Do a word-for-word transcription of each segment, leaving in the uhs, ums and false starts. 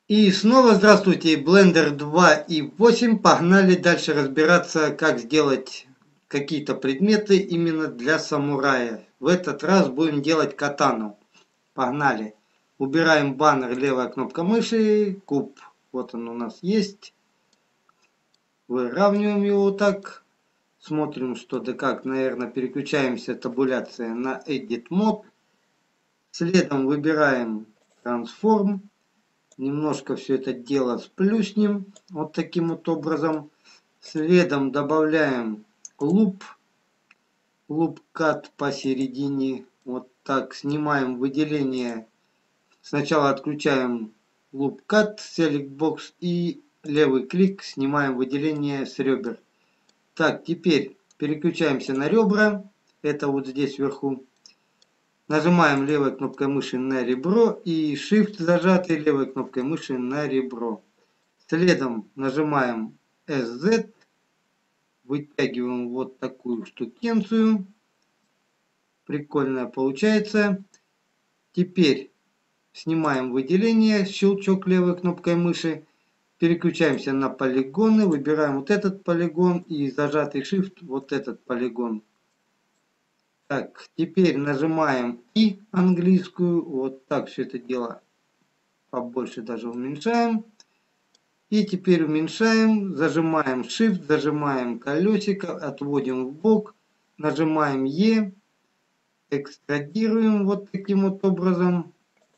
И снова здравствуйте, Blender два и восемь. Погнали дальше разбираться, как сделать какие-то предметы именно для самурая. В этот раз будем делать катану. Погнали. Убираем баннер, левая кнопка мыши, куб. Вот он у нас есть. Выравниваем его вот так. Смотрим, что да как. Наверное, переключаемся табуляция на Edit Mode. Следом выбираем Transform. Немножко все это дело сплюснем. Вот таким вот образом. Следом добавляем луп. Луп кат посередине. Вот так. Снимаем выделение. Сначала отключаем луп кат, select box и левый клик. Снимаем выделение с ребер. Так, теперь переключаемся на ребра. Это вот здесь вверху. Нажимаем левой кнопкой мыши на ребро и Shift зажатый левой кнопкой мыши на ребро. Следом нажимаем эс зет, вытягиваем вот такую штукенцию. Прикольно получается. Теперь снимаем выделение, щелчок левой кнопкой мыши. Переключаемся на полигоны, выбираем вот этот полигон и зажатый Shift вот этот полигон. Так, теперь нажимаем И английскую, вот так все это дело побольше даже уменьшаем. И теперь уменьшаем, зажимаем Shift, зажимаем колесико, отводим в бок, нажимаем Е, экстрадируем вот таким вот образом.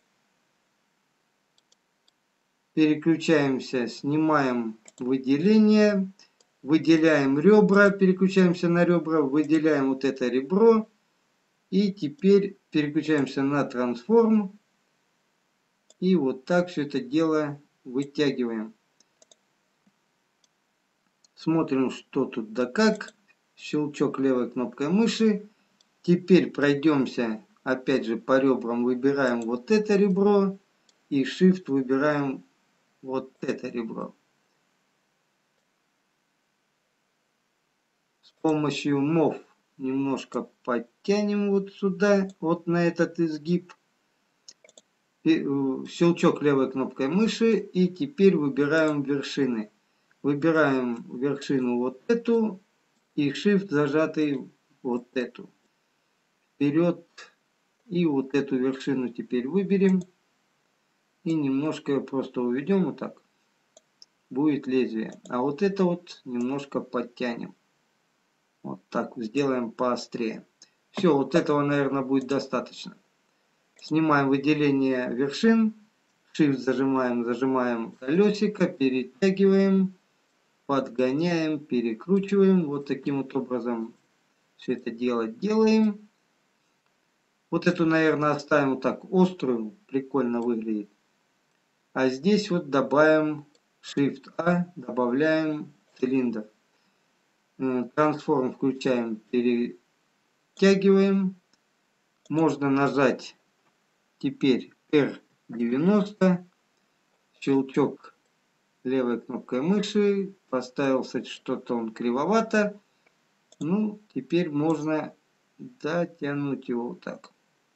Переключаемся, снимаем выделение, выделяем ребра, переключаемся на ребра, выделяем вот это ребро. И теперь переключаемся на трансформ. И вот так все это дело вытягиваем. Смотрим, что тут да как. Щелчок левой кнопкой мыши. Теперь пройдемся опять же по ребрам. Выбираем вот это ребро. И Shift выбираем вот это ребро. С помощью Move немножко подтянем вот сюда. Вот на этот изгиб. Щелчок левой кнопкой мыши. И теперь выбираем вершины. Выбираем вершину вот эту. И Shift зажатый вот эту. Вперед. И вот эту вершину теперь выберем. И немножко ее просто уведем вот так. Будет лезвие. А вот это вот немножко подтянем. Вот так сделаем поострее. Все, вот этого, наверное, будет достаточно. Снимаем выделение вершин. Shift зажимаем, зажимаем колесико, перетягиваем, подгоняем, перекручиваем. Вот таким вот образом все это дело делаем. Вот эту, наверное, оставим вот так острую. Прикольно выглядит. А здесь вот добавим Shift A, добавляем цилиндр. Трансформ включаем, перетягиваем. Можно нажать теперь эр девяносто. Щелчок левой кнопкой мыши. Поставился что-то он кривовато. Ну, теперь можно дотянуть его вот так.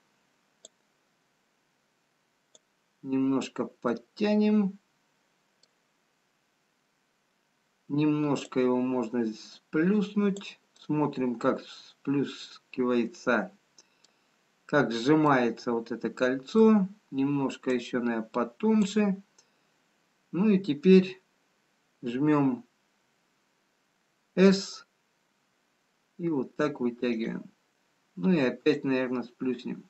Немножко подтянем. Немножко его можно сплюснуть. Смотрим, как сплюскивается, как сжимается вот это кольцо. Немножко еще, наверное, потоньше. Ну и теперь жмем S и вот так вытягиваем. Ну и опять, наверное, сплюснем.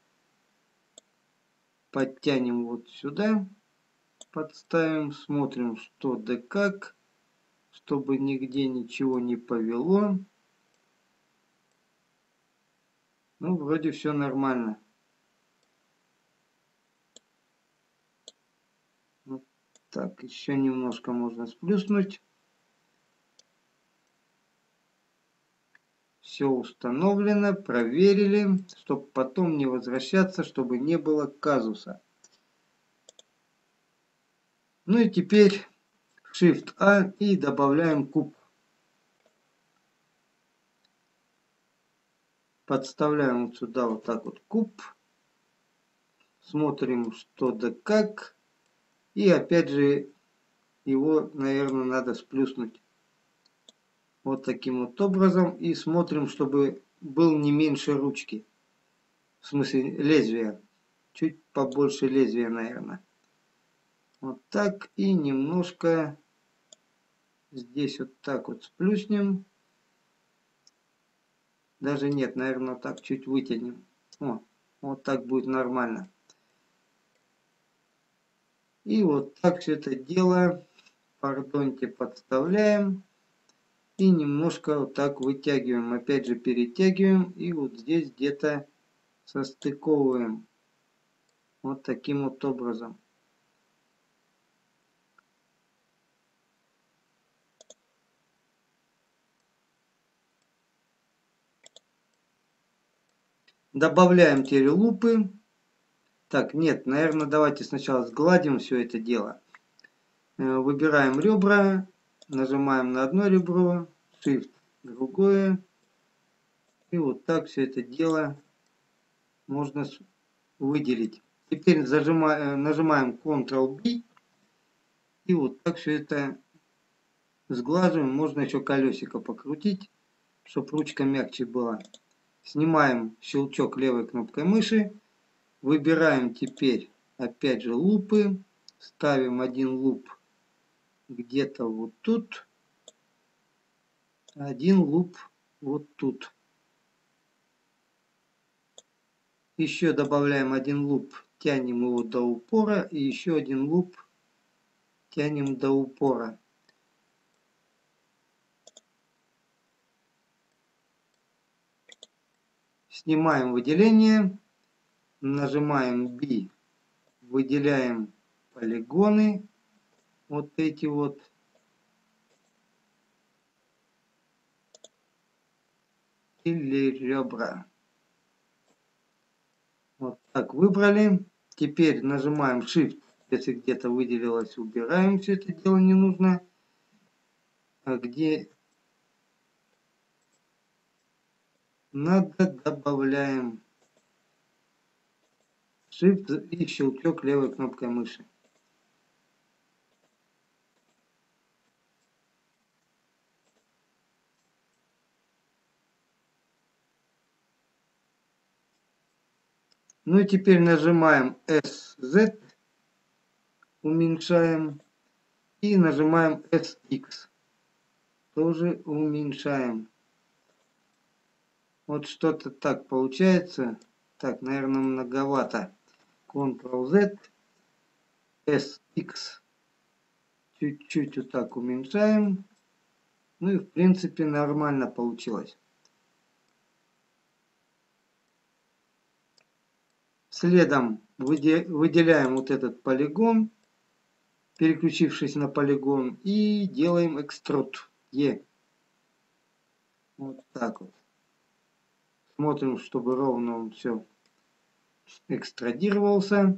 Подтянем вот сюда. Подставим. Смотрим, что да как. Чтобы нигде ничего не повело. Ну, вроде все нормально. Вот так, еще немножко можно сплюснуть. Все установлено, проверили, чтобы потом не возвращаться, чтобы не было казуса. Ну и теперь Shift A и добавляем куб. Подставляем вот сюда вот так вот куб. Смотрим, что да как. И опять же его, наверное, надо сплюснуть вот таким вот образом. И смотрим, чтобы был не меньше ручки. В смысле лезвия. Чуть побольше лезвия, наверное. Вот так. И немножко здесь вот так вот сплюснем. Даже нет, наверное, так чуть вытянем. О, вот так будет нормально. И вот так все это дело, пардоньте, подставляем. И немножко вот так вытягиваем. Опять же перетягиваем. И вот здесь где-то состыковываем. Вот таким вот образом. Добавляем теперь лупы. Так, нет, наверное, давайте сначала сгладим все это дело. Выбираем ребра. Нажимаем на одно ребро. Shift другое. И вот так все это дело можно выделить. Теперь зажимаем, нажимаем контрол-би. И вот так все это сглаживаем. Можно еще колесико покрутить, чтобы ручка мягче была. Снимаем щелчок левой кнопкой мыши. Выбираем теперь опять же лупы. Ставим один луп где-то вот тут. Один луп вот тут. Еще добавляем один луп. Тянем его до упора. И еще один луп тянем до упора. Снимаем выделение. Нажимаем би. Выделяем полигоны. Вот эти вот. Или ребра. Вот так выбрали. Теперь нажимаем Shift. Если где-то выделилось, убираем все это дело, не нужно. А где надо, добавляем Shift и щелчок левой кнопкой мыши. Ну и теперь нажимаем эс зет, уменьшаем. И нажимаем эс икс, тоже уменьшаем. Вот что-то так получается. Так, наверное, многовато. контрол-зет, эс икс. Чуть-чуть вот так уменьшаем. Ну и в принципе нормально получилось. Следом выделяем вот этот полигон, переключившись на полигон, и делаем экструд. Е. Вот так вот. Смотрим, чтобы ровно он все экстрадировался.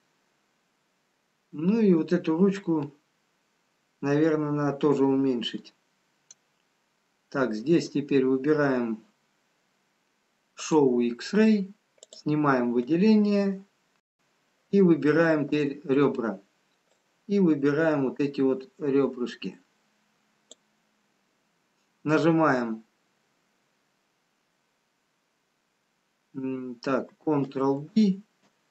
Ну и вот эту ручку, наверное, надо тоже уменьшить. Так, здесь теперь выбираем Show X-Ray, снимаем выделение и выбираем теперь ребра. И выбираем вот эти вот ребрышки. Нажимаем так, контрол-би.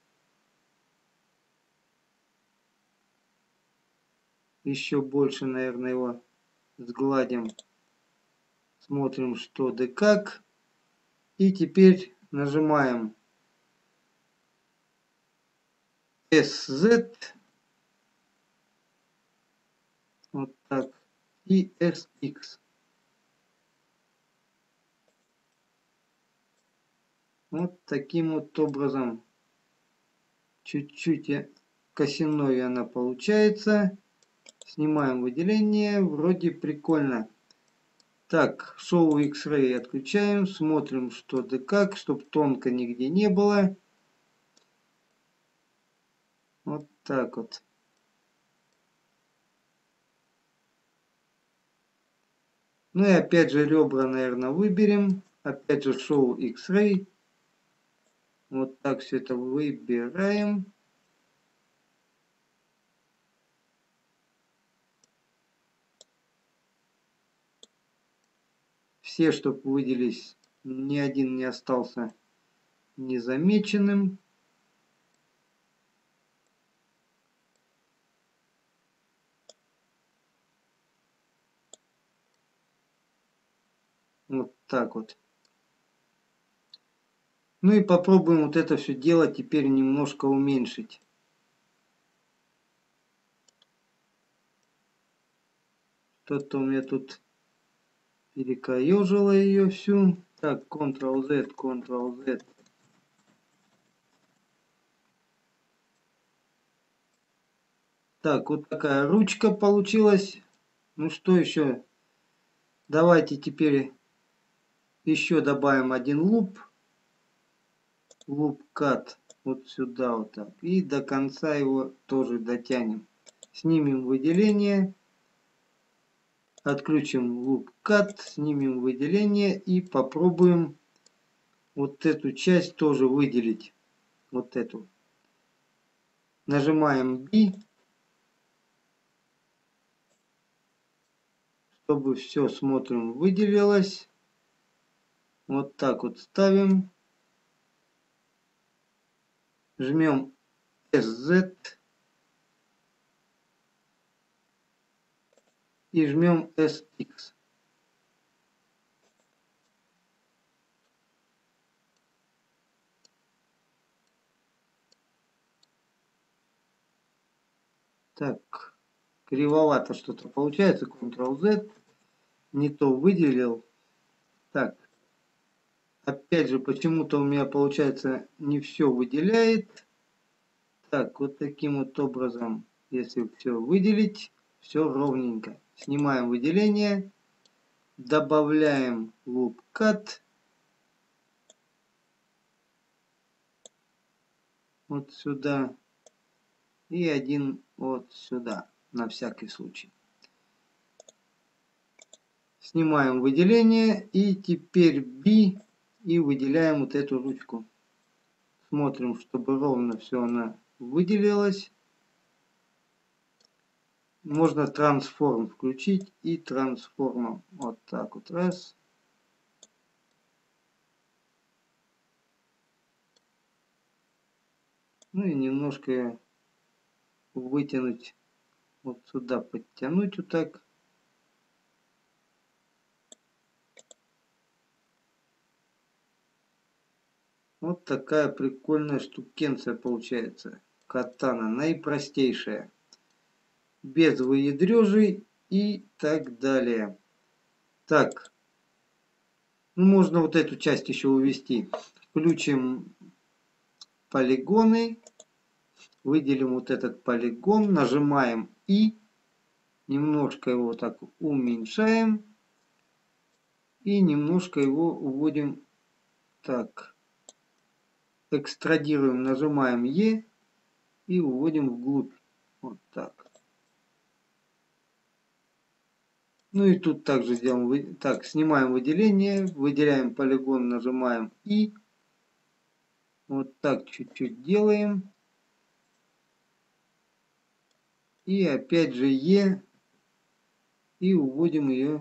Еще больше, наверное, его сгладим. Смотрим, что да как. И теперь нажимаем эс зет. Вот так. И эс икс. Вот таким вот образом. Чуть-чуть косиной она получается. Снимаем выделение. Вроде прикольно. Так, Show X-Ray отключаем. Смотрим, что да как, чтобы тонко нигде не было. Вот так вот. Ну и опять же ребра, наверное, выберем. Опять же Show X-Ray. Вот так все это выбираем. все, чтобы выделились, ни один не остался незамеченным. Вот так вот. Ну и попробуем вот это все дело теперь немножко уменьшить. Что-то у меня тут перекоежило ее всю. Так, контрол зет, контрол зет. Так, вот такая ручка получилась. Ну что еще? Давайте теперь еще добавим один луп. Луп кат вот сюда вот так. И до конца его тоже дотянем. Снимем выделение. Отключим луп кат. Снимем выделение. И попробуем вот эту часть тоже выделить. Вот эту. Нажимаем B. Чтобы все, смотрим, выделилось. Вот так вот ставим. Жмем эс зет. И жмем эс икс. Так, кривовато что-то получается. контрол зет. Не то выделил. Так. Опять же, почему-то у меня получается не все выделяет. Так, вот таким вот образом, если все выделить, все ровненько. Снимаем выделение. Добавляем loop cut. Вот сюда. И один вот сюда. На всякий случай. Снимаем выделение. И теперь B. И выделяем вот эту ручку. Смотрим, чтобы ровно все она выделилось. Можно трансформ включить и трансформом. Вот так вот. Раз. Ну и немножко вытянуть. Вот сюда подтянуть вот так. Вот такая прикольная штукенция получается. Катана. Наипростейшая. Без выядрежей и так далее. Так. Ну, можно вот эту часть еще увести. Включим полигоны. Выделим вот этот полигон. Нажимаем И. Немножко его так уменьшаем. И немножко его уводим так. Экстрадируем, нажимаем Е. И уводим вглубь. Вот так. Ну и тут также делаем. Так, снимаем выделение. Выделяем полигон, нажимаем И. Вот так чуть-чуть делаем. И опять же Е. И уводим ее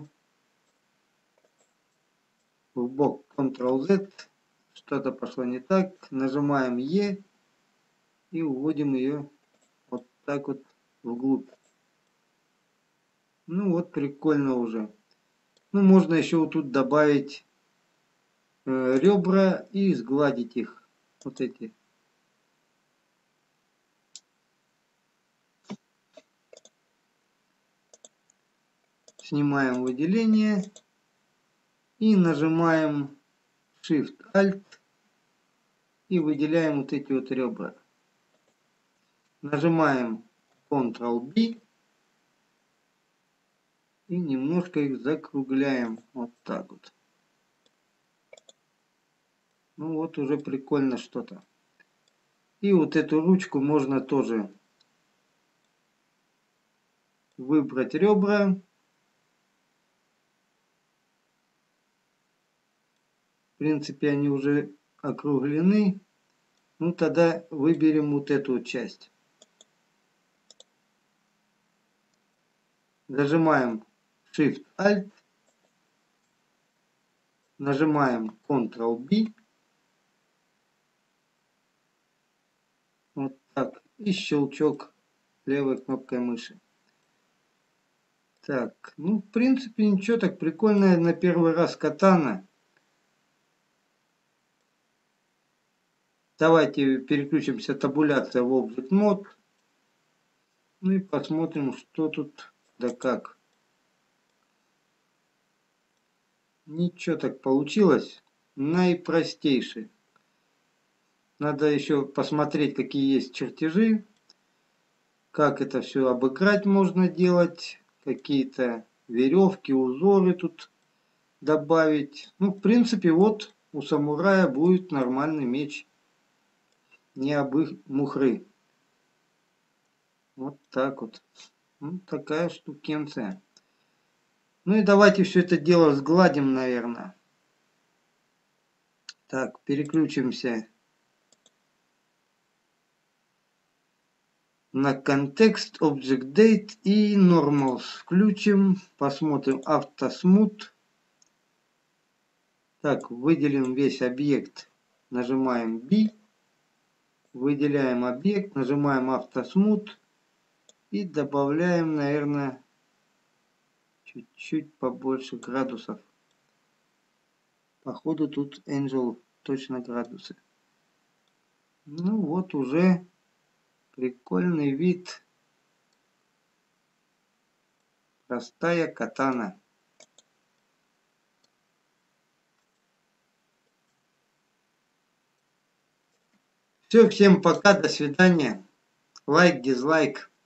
в бок. контрол зет. Что-то пошло не так. Нажимаем Е. И уводим ее вот так вот вглубь. Ну вот, прикольно уже. Ну, можно еще вот тут добавить э, ребра и сгладить их. Вот эти. Снимаем выделение. И нажимаем Shift-Alt. И выделяем вот эти вот ребра. Нажимаем контрол би. И немножко их закругляем. Вот так вот. Ну вот уже прикольно что-то. И вот эту ручку можно тоже выбрать ребра. В принципе, они уже округлены. Ну тогда выберем вот эту вот часть. Зажимаем Shift-Alt. Нажимаем контрол-би. Вот так. И щелчок левой кнопкой мыши. Так, ну, в принципе, ничего, так прикольная на первый раз катана. Давайте переключимся табуляция в Object Mode. Ну и посмотрим, что тут да как. Ничего так получилось. Наипростейший. Надо еще посмотреть, какие есть чертежи. Как это все обыграть можно делать. Какие-то веревки, узоры тут добавить. Ну, в принципе, вот у самурая будет нормальный меч. Не обы мухры. Вот так вот. Ну, такая штукенция. Ну и давайте все это дело сгладим, наверное. Так, переключимся на контекст, Object Date и Normals. Включим, посмотрим автосмут. Так, выделим весь объект. Нажимаем B. Выделяем объект, нажимаем автосмут. И добавляем, наверное, чуть-чуть побольше градусов. Походу тут Angel точно градусы. Ну вот уже прикольный вид. Простая катана. Все, всем пока, до свидания. Лайк, дизлайк.